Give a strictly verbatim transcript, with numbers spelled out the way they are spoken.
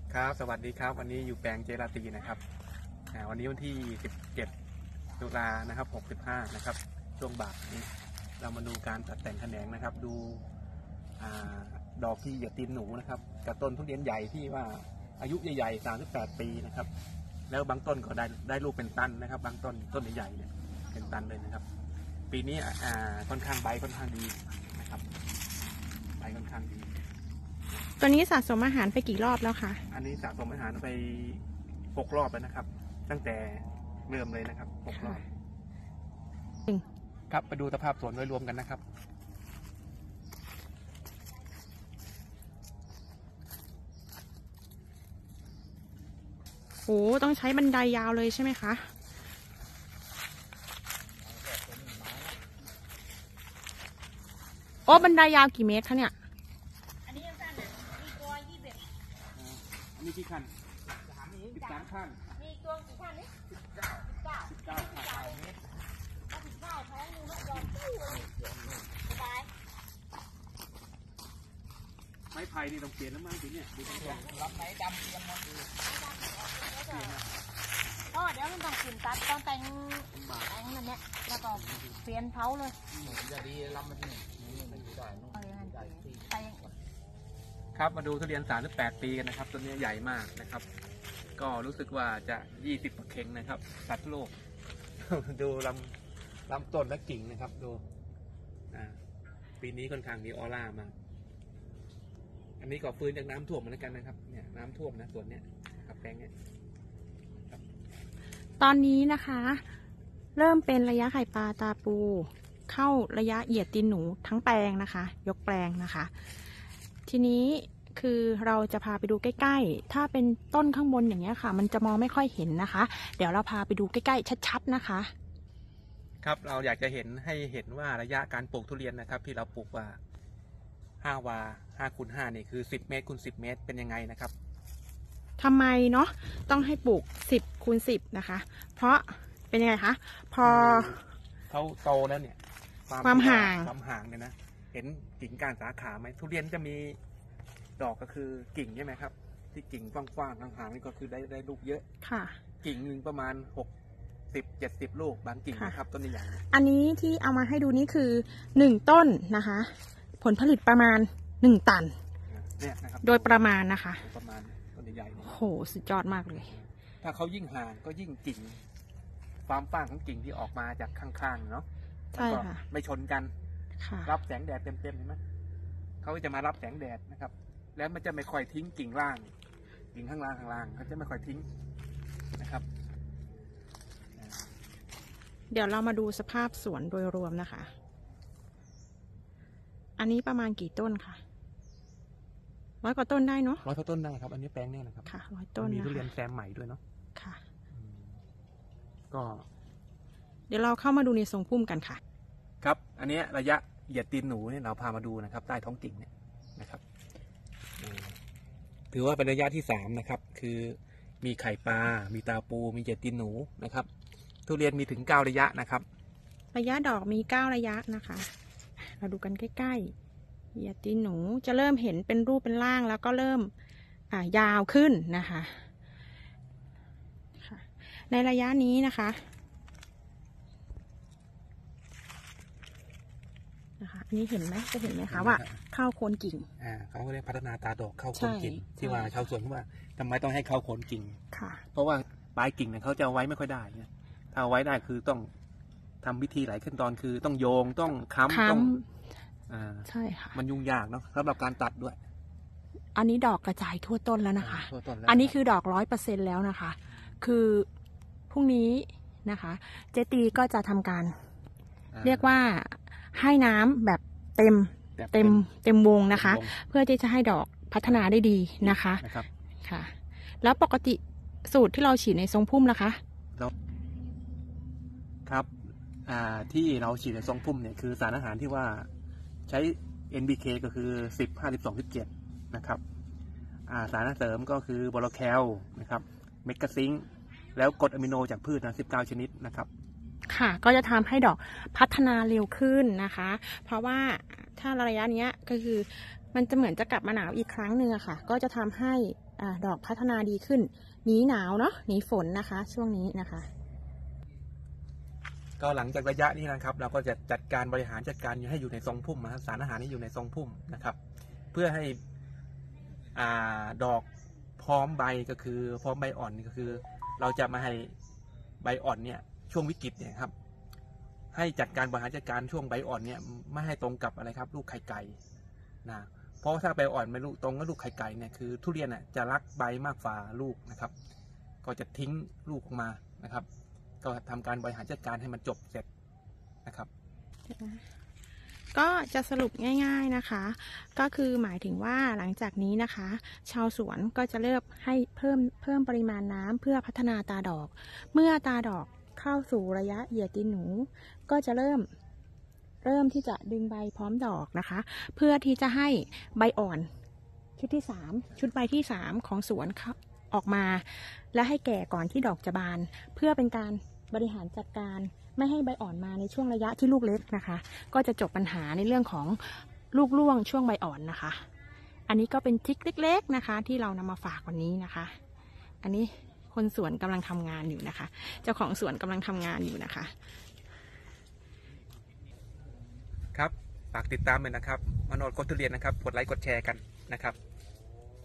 ครับสวัสดีครับวันนี้อยู่แปลงเจราตีนะครับวันนี้วันที่สิบเจ็ดตุลานะครับหกสิบห้านะครับช่วงบ่ายนี้เรามาดูการตัดแต่งแขนงนะครับดูดอกที่เหยียดตีนหนูนะครับกับต้นทุเรียนใหญ่ที่ว่าอายุใหญ่ๆสามสิบแปดปีนะครับแล้วบางต้นก็ได้ได้ลูกเป็นตันนะครับบางต้นต้นใหญ่ๆเนี่ยเป็นตันเลยนะครับปีนี้ค่อนข้างใบค่อนข้างดีนะครับใบค่อนข้างดีตัวนี้สะสมอาหารไปกี่รอบแล้วคะอันนี้สะสมอาหารไปหกรอบแล้วนะครับตั้งแต่เริ่มเลยนะครับหกรอบครับไปดูสภาพสวนโดยรวมกันนะครับโอ้ต้องใช้บันไดยาวเลยใช่ไหมคะโอ้บันไดยาวกี่เมตรคะเนี่ยอันนี้กี่ขั้นสิบสามขั้นมีตัวกี่ขั้นนี่สิบเก้าสิบเก้าสิบเก้าขั้นเมตรสิบเก้าแพ้หนึ่งยอมตู้สบายไม้ไผ่นี่ต้องเปลี่ยนแล้วมั้งทีเนี่ยดูตรงๆรับไม้ดำเตียงมาดูอ๋อเดี๋ยวมันต้องขึ้นตัดต้องแต่งแต่งนั่นเนี่ยแล้วก็เปลี่ยนเผาเลยจะดีรับมาที่นี่มันได้นู่นไปครับมาดูทุเรียนสามสิบแปดปีกันนะครับต้นนี้ใหญ่มากนะครับก็รู้สึกว่าจะยี่สิบกว่าเข่งนะครับตัดโลกดูลำลำต้นและกิ่งนะครับดูปีนี้ค่อนข้างมีออร่ามากอันนี้ก็ฟื้นจากน้ำท่วมเหมือนกันนะครับเนี่ยน้ำท่วมนะส่วนเนี้ยครับแปลงเนี้ยตอนนี้นะคะเริ่มเป็นระยะไข่ปลาตาปูเข้าระยะเหยียดตีนหนูทั้งแปลงนะคะยกแปลงนะคะทีนี้คือเราจะพาไปดูใกล้ๆถ้าเป็นต้นข้างบนอย่างเงี้ยค่ะมันจะมองไม่ค่อยเห็นนะคะเดี๋ยวเราพาไปดูใกล้ๆชัดๆนะคะครับเราอยากจะเห็นให้เห็นว่าระยะการปลูกทุเรียนนะครับที่เราปลูกว่าห้าวาห้าคูณห้านี่คือสิบเมตรคูณสิบเมตรเป็นยังไงนะครับทำไมเนาะต้องให้ปลูกสิบคูณสิบนะคะเพราะเป็นยังไงคะพอเขาโตแล้วเนี่ยความห่างความห่างเนี่ยนะเห็นกิ่งก้านสาขาไหมทุเรียนจะมีดอกก็คือกิ่งใช่ไหมครับที่กิ่งกว้างๆห่างๆนี่ก็คือได้ได้ลูกเยอะค่ะกิ่งหนึ่งประมาณหกสิบเจ็ดสิบลูกบางกิ่งนะครับต้นใหญ่อันนี้ที่เอามาให้ดูนี่คือหนึ่งต้นนะคะผลผลิตประมาณหนึ่งตันเนี่ยนะครับโดยประมาณนะคะประมาณต้นใหญ่โหสุดยอดมากเลยถ้าเขายิ่งห่างก็ยิ่งกิ่งความฟ้างของกิ่งที่ออกมาจากข้างๆเนาะใช่ค่ะไม่ชนกันรับแสงแดดเต็มๆเห็นไหมเขาจะมารับแสงแดดนะครับแล้วมันจะไม่ค่อยทิ้งกิ่งล่างกิ่งข้างล่างข้างล่างเขาจะไม่ค่อยทิ้งนะครับเดี๋ยวเรามาดูสภาพสวนโดยรวมนะคะอันนี้ประมาณกี่ต้นคะร้อยกว่าต้นได้เนาะร้อยกว่าต้นได้ครับอันนี้แปลงเนี่ยนะครับค่ะร้อยต้นมีทุเรียนแซมใหม่ด้วยเนาะค่ะก็เดี๋ยวเราเข้ามาดูในทรงพุ่มกันค่ะครับอันนี้ระยะเหยียดตีนหนูเนี่ยเราพามาดูนะครับใต้ท้องกิ่งเนี่ยนะครับถือว่าเป็นระยะที่สามนะครับคือมีไข่ปลามีตาปูมีเหยียดตีนหนูนะครับทุเรียนมีถึงเก้าระยะนะครับระยะดอกมีเก้าระยะนะคะเราดูกันใกล้ๆเหยียดตีนหนูจะเริ่มเห็นเป็นรูปเป็นร่างแล้วก็เริ่มอ่ายาวขึ้นนะคะในระยะนี้นะคะนะคะอันนี้เห็นไหมจะเห็นไหมคะว่าเข้าโคนกิ่งอ่าเขาเรียกพัฒนาตาดอกเข้าโคนกิ่งที่ว่าชาวสวนว่าทำไมต้องให้เข้าโคนกิ่งค่ะเพราะว่าปลายกิ่งเนี่ยเขาจะเอาไว้ไม่ค่อยได้เนี่ยถ้าเอาไว้ได้คือต้องทำวิธีหลายขั้นตอนคือต้องโยงต้องค้ำต้องอ่าใช่ค่ะมันยุ่งยากเนาะสำหรับการตัดด้วยอันนี้ดอกกระจายทั่วต้นแล้วนะคะทั่วต้นแล้วอันนี้คือดอกร้อยเปอร์เซ็นต์แล้วนะคะคือพรุ่งนี้นะคะเจตีก็จะทำการเรียกว่าให้น้ำแบบเต็มเต็มเต็มวงนะคะเพื่อที่จะให้ดอกพัฒนาได้ดีนะคะค่ะแล้วปกติสูตรที่เราฉีดในทรงพุ่มล่ะคะครับที่เราฉีดในทรงพุ่มเนี่ยคือสารอาหารที่ว่าใช้ เอ็น บี เค ก็คือสิบ ห้าสิบสอง สิบเจ็ดนะครับสารเสริมก็คือบอโลแคลนะครับเมกะซิงค์แล้วกรดอะมิโนจากพืชนะสิบเก้าชนิดนะครับค่ะก็จะทำให้ดอกพัฒนาเร็วขึ้นนะคะเพราะว่าถ้าระยะนี้ก็คือมันจะเหมือนจะกลับมาหนาวอีกครั้งหนึ่งอะค่ะก็จะทำให้อ่าดอกพัฒนาดีขึ้นหนีหนาวเนาะหนีฝนนะคะ ช่วงนี้นะคะก็หลังจากระยะนี้นะครับ เราก็จะจัดการบริหารจัดการให้อยู่ในทรงพุ่มนะครับสารอาหารนี้อยู่ในทรงพุ่มนะครับ เพื่อให้อ่าดอกพร้อมใบก็คือพร้อมใบอ่อนก็คือ เราจะมาให้ใบอ่อนเนี่ยช่วงวิกฤตเนี่ยครับให้จัดการบริหารจัดการช่วงใบอ่อนเนี่ยไม่ให้ตรงกับอะไรครับลูกไข่ไก่นะเพราะถ้าใบอ่อนไม่ลูกตรงกับลูกไข่ไก่เนี่ยคือทุเรียนน่ะจะรักใบมากกว่าลูกนะครับ ก็จะทิ้งลูกออกมานะครับ ก็ทำการบริหารจัดการให้มันจบเสร็จนะครับก็จะสรุปง่ายๆนะคะ ก็คือหมายถึงว่าหลังจากนี้นะคะ ชาวสวนก็จะเริ่มให้เพิ่มเพิ่มปริมาณน้ำเพื่อพัฒนาตาดอก เมื่อตาดอกเข้าสู่ระยะเหยียดตีนหนู ก็จะเริ่มเริ่มที่จะดึงใบพร้อมดอกนะคะ เพื่อที่จะให้ใบอ่อนชุดที่สามชุดใบที่สามของสวนออกมา และให้แก่ก่อนที่ดอกจะบาน เพื่อเป็นการบริหารจัดการไม่ให้ใบอ่อนมาในช่วงระยะที่ลูกเล็กนะคะ ก็จะจบปัญหาในเรื่องของลูกร่วงช่วงใบอ่อนนะคะ อันนี้ก็เป็นทริคเล็กๆนะคะ ที่เรานำมาฝากวันนี้นะคะ อันนี้คนสวนกำลังทำงานอยู่นะคะ เจ้าของสวนกำลังทำงานอยู่นะคะครับฝากติดตามเลยนะครับมโนดกดทุเรียนนะครับกดไลค์กดแชร์กันนะครับ